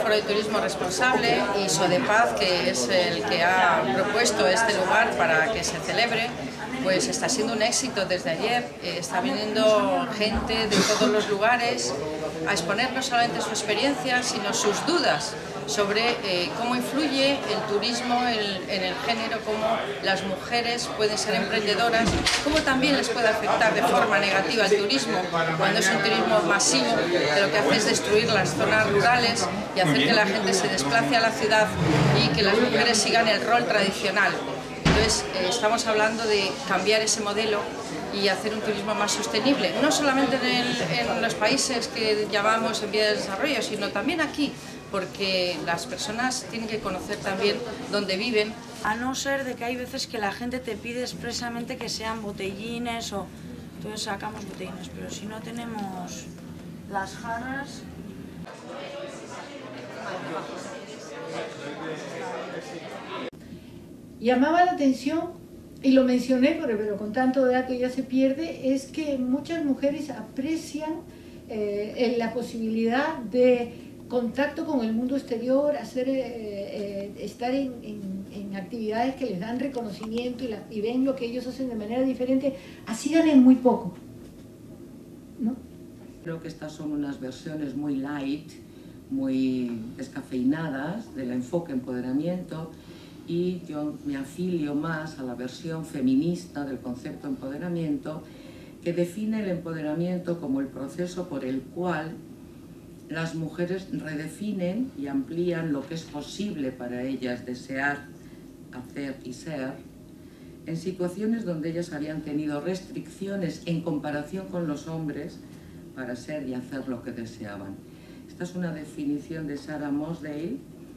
Foro de Turismo Responsable y Sodepaz, que es el que ha propuesto este lugar para que se celebre, pues está siendo un éxito desde ayer. Está viniendo gente de todos los lugares a exponer no solamente su experiencia, sino sus dudas sobre cómo influye el turismo en el género, cómo las mujeres pueden ser emprendedoras, cómo también les puede afectar de forma negativa el turismo cuando es un turismo masivo, que lo que hace es destruir las zonas rurales y hacer que la gente se desplace a la ciudad y que las mujeres sigan el rol tradicional. Entonces estamos hablando de cambiar ese modelo y hacer un turismo más sostenible, no solamente en los países que llamamos en vías de desarrollo, sino también aquí, porque las personas tienen que conocer también dónde viven. A no ser de que hay veces que la gente te pide expresamente que sean botellines o... Entonces sacamos botellines, pero si no tenemos las jarras... Llamaba la atención, y lo mencioné, pero con tanto dato ya se pierde, es que muchas mujeres aprecian la posibilidad de contacto con el mundo exterior, estar en actividades que les dan reconocimiento y ven lo que ellos hacen de manera diferente, así ganen muy poco, ¿no? Creo que estas son unas versiones muy light, muy descafeinadas del enfoque empoderamiento, y yo me afilio más a la versión feminista del concepto empoderamiento, que define el empoderamiento como el proceso por el cual las mujeres redefinen y amplían lo que es posible para ellas desear, hacer y ser, en situaciones donde ellas habían tenido restricciones en comparación con los hombres para ser y hacer lo que deseaban. Esta es una definición de Sarah Mossdale.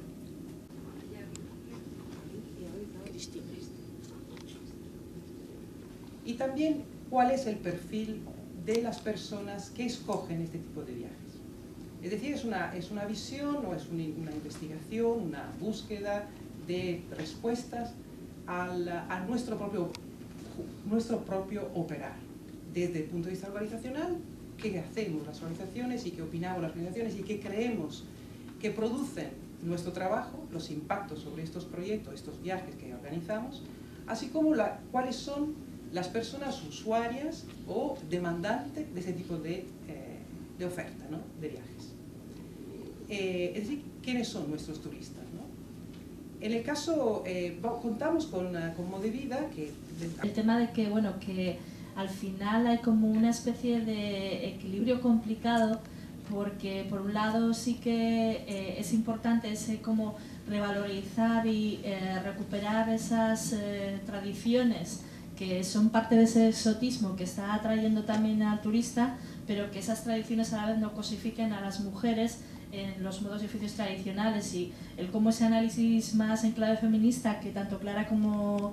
Y también cuál es el perfil de las personas que escogen este tipo de viajes. Es decir, es una visión o es una investigación, una búsqueda de respuestas a nuestro propio operar. Desde el punto de vista organizacional, qué hacemos las organizaciones y qué opinamos las organizaciones y qué creemos que producen nuestro trabajo, los impactos sobre estos proyectos, estos viajes que organizamos, así como cuáles son las personas usuarias o demandantes de ese tipo de oferta, ¿no?, de viajes. Es decir, ¿quiénes son nuestros turistas, ¿no? En el caso, contamos con Modevida, que... El tema de que, bueno, que al final hay como una especie de equilibrio complicado, porque por un lado sí que es importante ese como revalorizar y recuperar esas tradiciones que son parte de ese exotismo que está atrayendo también al turista, pero que esas tradiciones a la vez no cosifiquen a las mujeres en los modos de oficios tradicionales, y el cómo ese análisis más en clave feminista que tanto Clara como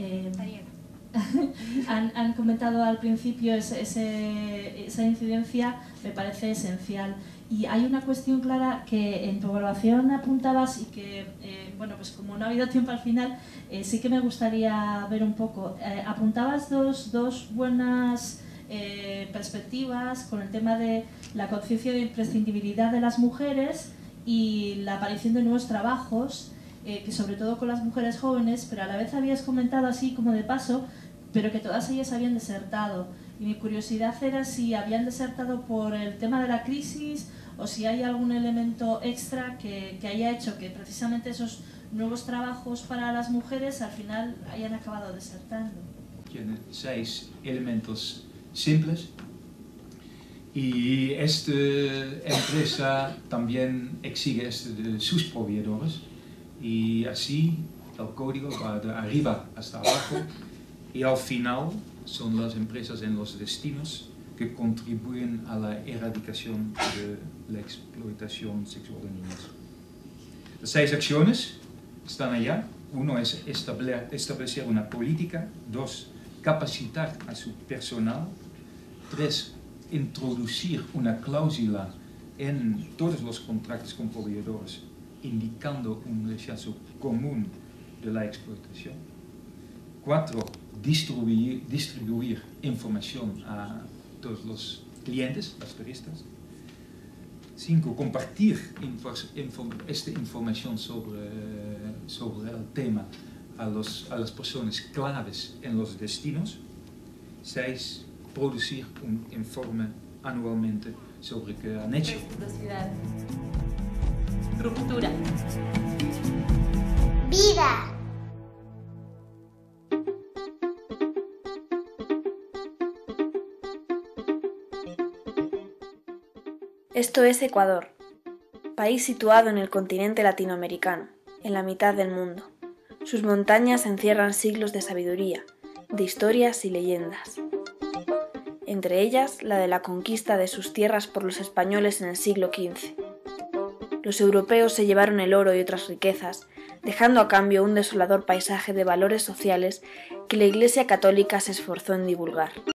han comentado al principio, esa incidencia me parece esencial. Y hay una cuestión, Clara, que en tu evaluación apuntabas y que, bueno, pues como no ha habido tiempo al final, sí que me gustaría ver un poco. Apuntabas dos buenas perspectivas con el tema de la conciencia de imprescindibilidad de las mujeres y la aparición de nuevos trabajos, que sobre todo con las mujeres jóvenes, pero a la vez habías comentado así como de paso, pero que todas ellas habían desertado. Y mi curiosidad era si habían desertado por el tema de la crisis o si hay algún elemento extra que haya hecho que precisamente esos nuevos trabajos para las mujeres al final hayan acabado desertando. Tiene 6 elementos simples y esta empresa también exige esto de sus proveedores, y así el código va de arriba hasta abajo, y al final son las empresas en los destinos que contribuyen a la erradicación de la explotación sexual de niños. Las 6 acciones están allá. 1 es establecer una política. 2, capacitar a su personal. 3, introducir una cláusula en todos los contratos con proveedores indicando un rechazo común de la explotación. 4, distribuir información a todos los clientes, los turistas. 5. Compartir esta información sobre el tema a las personas claves en los destinos. 6. Producir un informe anualmente sobre qué han hecho. Reciprocidad. Ruptura. Vida. Esto es Ecuador, país situado en el continente latinoamericano, en la mitad del mundo. Sus montañas encierran siglos de sabiduría, de historias y leyendas. Entre ellas, la de la conquista de sus tierras por los españoles en el siglo XV. Los europeos se llevaron el oro y otras riquezas, dejando a cambio un desolador paisaje de valores sociales que la Iglesia Católica se esforzó en divulgar.